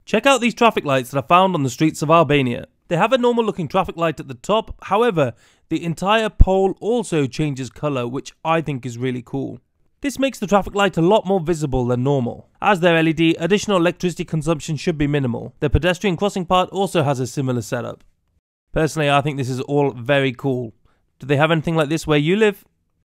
Check out these traffic lights that are found on the streets of Albania. They have a normal looking traffic light at the top, however, the entire pole also changes colour, which I think is really cool. This makes the traffic light a lot more visible than normal. As they're LED, additional electricity consumption should be minimal. The pedestrian crossing part also has a similar setup. Personally, I think this is all very cool. Do they have anything like this where you live?